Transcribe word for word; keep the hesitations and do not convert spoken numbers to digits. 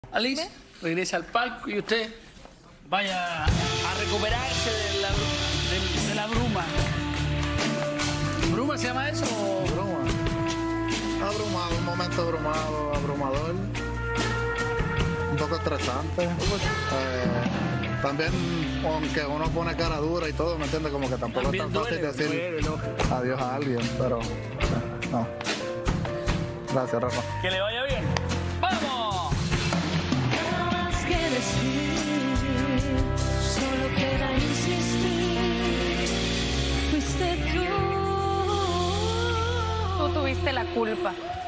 Alice, regrese al palco y usted vaya a recuperarse de la, de, de la bruma. ¿Bruma se llama eso? Bruma. Abrumado, un momento abrumado, abrumador. Un poco estresante. Eh, también, aunque uno pone cara dura y todo, ¿me entiendes? Como que tampoco También es tan fácil duele, decir duele, ¿no? adiós a alguien, pero eh, no. Gracias, Rafa. Que le vaya bien. ¡Vamos! Nada más que decir, solo queda insistir. Fuiste tú. Tú tuviste la culpa.